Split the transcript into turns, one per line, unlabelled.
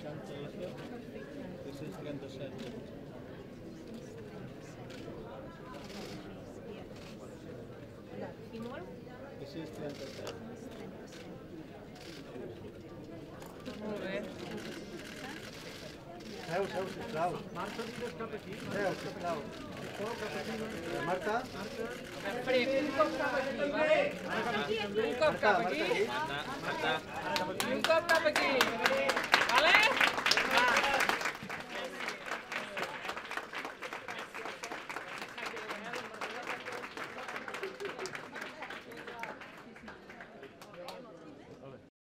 I molt?
637.
Molt bé.
Seu, sisplau. Marta, digues cap aquí. Seu, sisplau. Marta?
Prim, un cop cap aquí, vale? Un cop cap aquí. I un cop cap aquí. Vale?